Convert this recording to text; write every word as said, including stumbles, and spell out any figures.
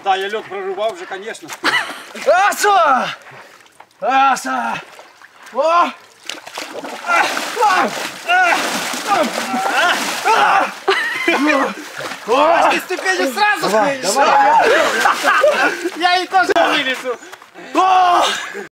Да, я лед прорубав вже, конечно. Аса! Аса! О! Ты ступенью сразу Давай, давай! Я и тоже вылезу.